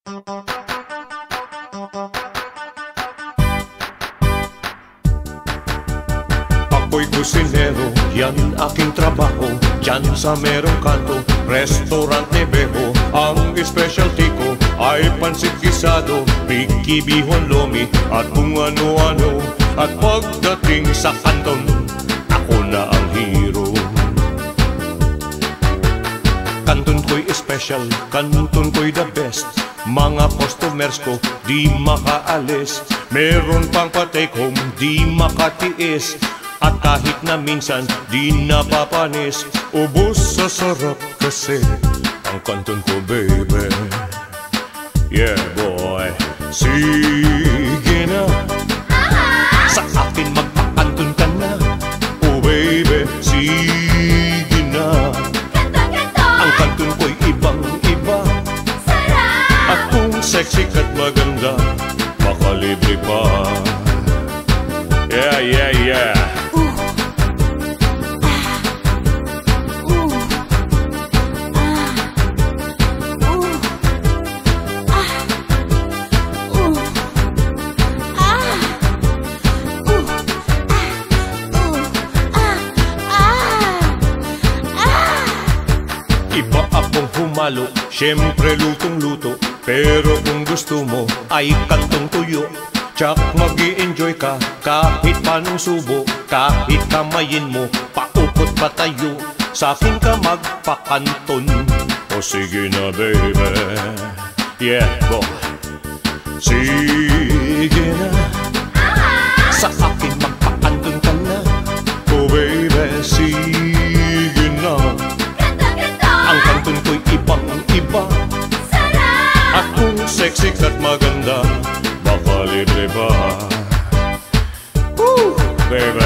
Ako'y kusinero, yan aking trabaho. Diyan sa merong kanto, restaurant Nevejo. Ang specialty ko ay pansit gisado, Ricky Bihon Lomi, at kung ano-ano. At pagdating sa kanton, ako na ang hero. Kanton ko'y special, kanton ko'y the best. Mga customers ko di makaalis, meron pang pa-take home, di makatiis. At kahit na minsan di napapanis, ubos sa sarap kasi ang kanton ko, baby. Yeah, boy. Sige na, sa akin magpakanton ka na. Oh, baby, sige na. Ang kanton ko'y ibang-iba. At kung sexy ka't maganda, makalibre pa. Yeah, yeah, yeah. Iba akong humalo, syempre lutong-luto. Pero kung gusto mo ay kantong tuyo, tsak mag-i-enjoy ka kahit panong subo. Kahit kamayin mo, paupot patayo, sa'kin ka magpakanton. O sige na, baby. Yeah, boy. Sige na, sa akin magpakanton ka na. Oh, baby, sige na. Ang kanton ko'y ibang-iba. At kung sexy ka't maganda, baka libre pa. Baby.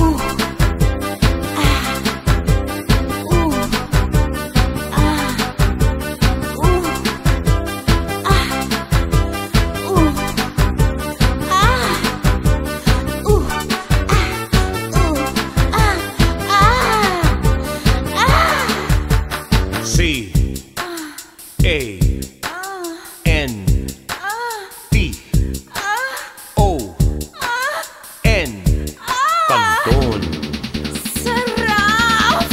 C-A-N-T-O-N. Kanton. Sarap!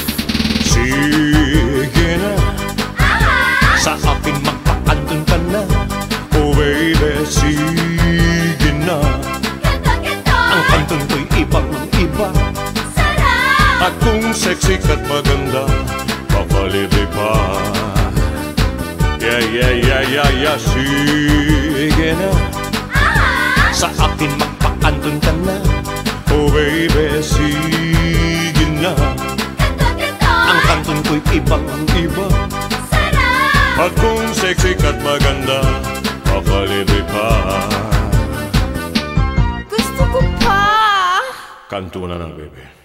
Sige na, sa akin magpakanton ka na. Oh, baby, sige na. Ang kanton ko'y ibang-iba. At kung sexy ka't maganda, papalibre pa. Yeah, yeah, yeah, yeah, yeah. Sige na, sa akin magpakanton ka na. Oh, baby, sige na. Ang kanton ko'y ibang-iba. At kung sexy ka't maganda, papalibre pa. Gusto ko pa! Kanto na lang, baby.